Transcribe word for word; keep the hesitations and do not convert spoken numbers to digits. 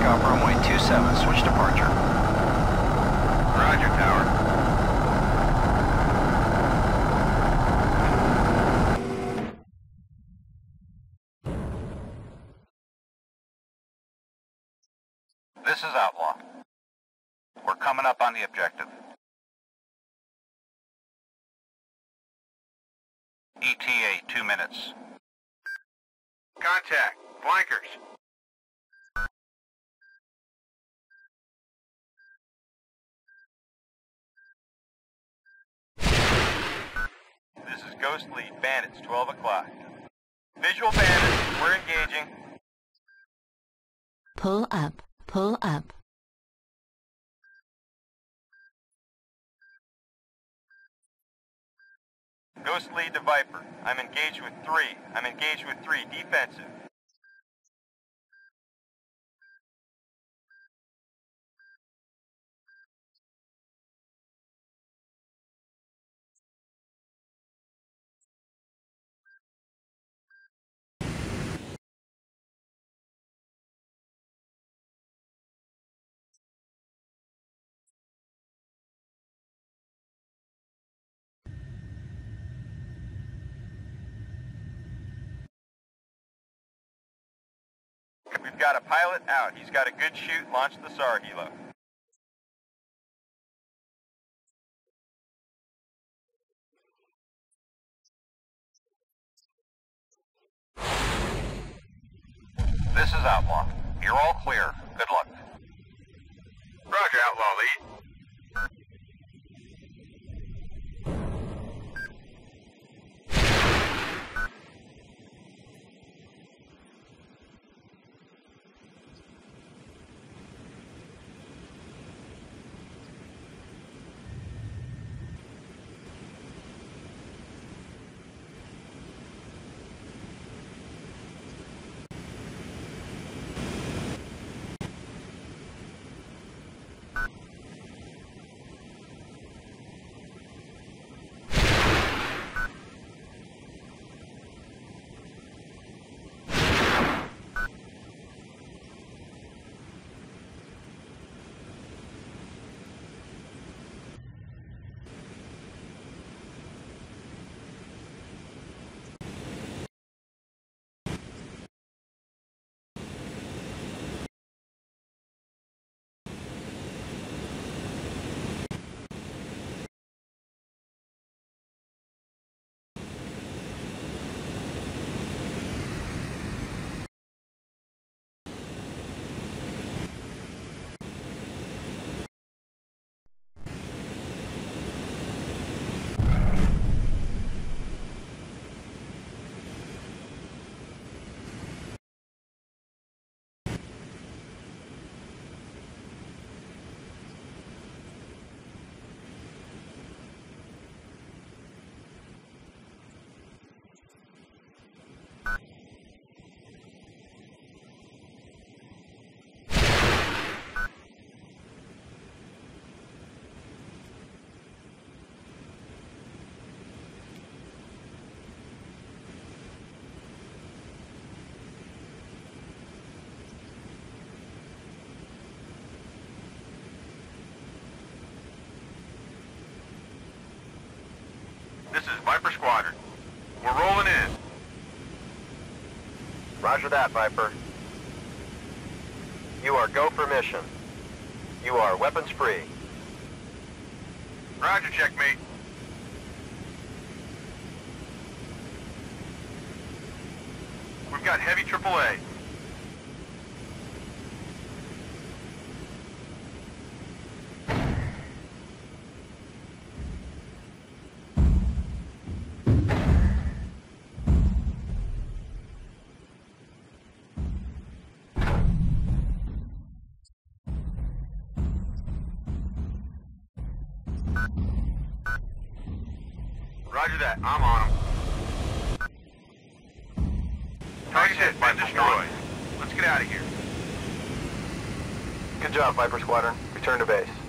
takeoff runway two seven, switch departure. Roger, Tower. This is Outlaw. We're coming up on the objective. E T A, two minutes. Contact. Flankers. This is Ghost Lead. Bandits, twelve o'clock. Visual bandits. We're engaging. Pull up. Pull up. Ghost Lead to Viper. I'm engaged with three. I'm engaged with three. Defensive. We've got a pilot out. He's got a good shoot. Launch the S A R helo. This is Outlaw. You're all clear. Good luck. Roger, Outlaw Lead. This is Viper Squadron. We're rolling in. Roger that, Viper. You are go for mission. You are weapons free. Roger, checkmate. We've got heavy triple A. Roger that. I'm on him. Target has been destroyed. Let's get out of here. Good job, Viper Squadron. Return to base.